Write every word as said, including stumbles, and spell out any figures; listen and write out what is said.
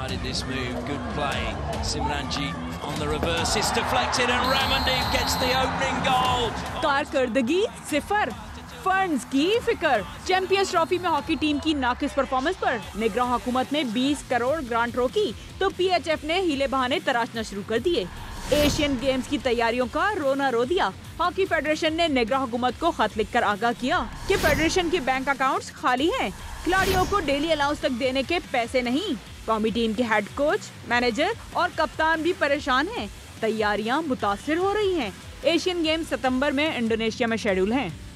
Started this move, good play. Simranjeet on the reverse, it's deflected and Ramandeep gets the opening goal. कारकर्दगी सिफर, funds की फिकर। Champions trophy में hockey team की नाकिस performance पर निगरान हुकूमत ने बीस करोड़ ग्रांट रोकी तो पीएचएफ ने हीले बहाने तराशना शुरू कर दिए। एशियन गेम्स की तैयारियों का रोना रो दिया। हॉकी फेडरेशन ने निगरान हुकूमत को खत लिखकर आगाह किया कि फेडरेशन के बैंक अकाउंट्स खाली हैं, खिलाड़ियों को डेली अलाउंस तक देने के पैसे नहीं। कौमी टीम के हेड कोच, मैनेजर और कप्तान भी परेशान हैं। तैयारियां मुतासिर हो रही हैं। एशियन गेम्स सितंबर में इंडोनेशिया में शेड्यूल हैं।